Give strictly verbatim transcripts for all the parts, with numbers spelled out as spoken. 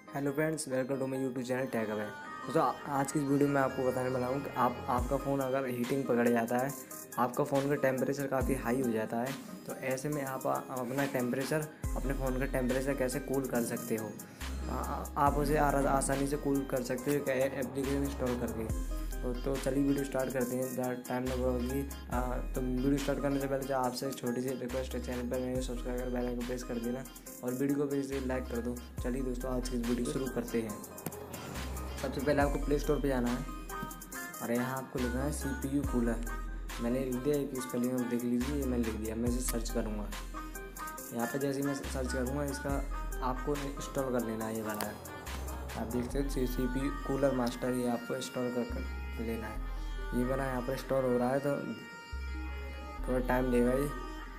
Hello friends, welcome to my YouTube channel tech away. दोस्तों आज की इस वीडियो में आपको बताने वाला हूँ कि आप आपका फ़ोन अगर हीटिंग पकड़ जाता है, आपका फ़ोन का टेम्परेचर काफ़ी हाई हो जाता है, तो ऐसे में आप अपना टेम्परेचर अपने फ़ोन का टेम्परेचर कैसे कूल कर सकते हो। आ, आप उसे आसानी से कूल कर सकते हो एप्लीकेशन इंस्टॉल करके। तो, तो चलिए वीडियो स्टार्ट करते हैं, ज़्यादा टाइम ना होगी। तो वीडियो स्टार्ट करने से पहले जो आपसे एक छोटी सी रिक्वेस्ट है, चैनल पर नए सब्सक्राइब कर बेल आइकन को प्रेस कर देना और वीडियो को प्लीज़ लाइक कर दो। चलिए दोस्तों आज की वीडियो शुरू करते हैं। सबसे पहले आपको प्ले स्टोर पर जाना है और यहाँ आपको लिखना है सी पी यू कूलर। मैंने लिख दिया, एक स्पेलिंग देख लीजिए, ये मैंने लिख दिया। मैं इसे सर्च करूँगा। यहाँ पर जैसे ही मैं सर्च करूँगा इसका आपको इंस्टॉल कर लेना है। ये वाला है, आप देख सकते हो C P U Cooler Master, ये आपको इंस्टॉल कर लेना है। ये वाला यहाँ पर स्टोर हो रहा है तो थोड़ा टाइम लेगा ये।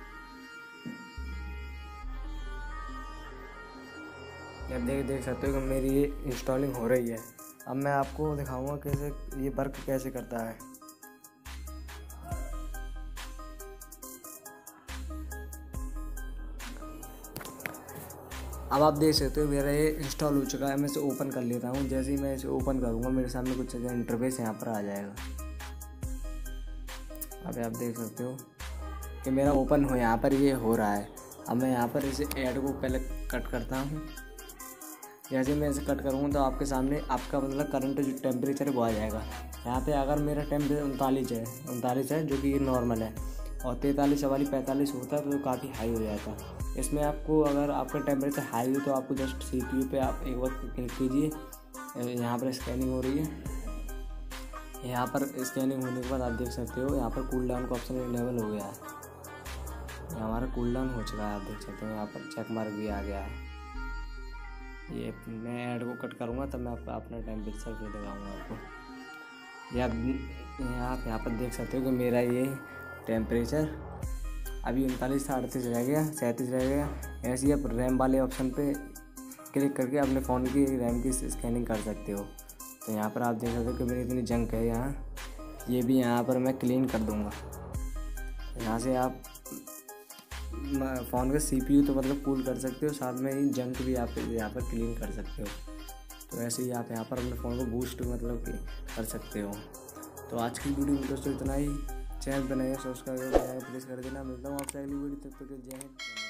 आप देख देख सकते हो कि मेरी ये इंस्टॉलिंग हो रही है। अब मैं आपको दिखाऊंगा कैसे ये वर्क कैसे करता है। अब आप देख सकते हो मेरा ये इंस्टॉल हो चुका है। मैं इसे ओपन कर लेता हूँ। जैसे ही मैं इसे ओपन करूँगा मेरे सामने कुछ इंटरफेस यहाँ पर आ जाएगा। अब आप देख सकते हो कि मेरा ओपन हो यहाँ पर ये हो रहा है। अब मैं यहाँ पर इसे ऐड को पहले कट करता हूँ। जैसे मैं इसे कट करूँगा तो आपके सामने आपका मतलब करंट जो टेम्परेचर है वो आ जाएगा। यहाँ पे अगर मेरा टेम्परेचर उनतालीस है उनतालीस है जो कि ये नॉर्मल है, और तैंतालीस चवालीस पैंतालीस होता है तो काफ़ी हाई हो जाता है। इसमें आपको अगर आपका टेम्परेचर हाई हो तो आपको जस्ट सी पी यू पे आप एक बार क्लिक कीजिए। यहाँ पर स्कैनिंग हो रही है। यहाँ पर स्कैनिंग होने के बाद आप देख सकते हो यहाँ पर कूल डाउन का ऑप्शन इनेबल हो गया है। हमारा कूल डाउन हो चुका है। आप देख सकते हो यहाँ पर चेक मार्क भी आ गया है। ये मैं ऐड को कट करूँगा तब मैं आपको अपना टेम्परेचर भी दिखाऊँगा आपको। ये आप आप यहाँ पर देख सकते हो कि मेरा ये टेम्परेचर अभी उनतालीस से अड़तीस रह गया, सैंतीस रह गया। ऐसे ही आप रैम वाले ऑप्शन पे क्लिक करके अपने फ़ोन की रैम की स्कैनिंग कर सकते हो। तो यहाँ पर आप देख सकते हो कि मेरी इतनी जंक है यहाँ, ये भी यहाँ पर मैं क्लीन कर दूँगा। यहाँ से आप फ़ोन का सी पी यू तो मतलब कूल कर सकते हो, साथ में ही जंक भी आप यहाँ पर क्लीन कर सकते हो। तो ऐसे ही आप यहाँ पर अपने फ़ोन को बूस्ट मतलब कर सकते हो। तो आज की वीडियो में दोस्तों इतना ही। चैनल पर नए सब्सक्राइब प्लीज़ कर देना। मिलता हूँ आपसे अगली वीडियो, तब तक जय हिंद।